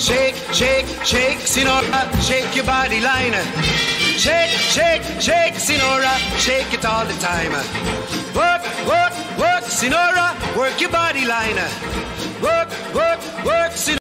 Shake, shake, shake, Sinora, shake your body line. Shake, shake, shake, Sinora, shake it all the time. Work, work, work, Sinora, work your body line. Work, work, work, Sinora.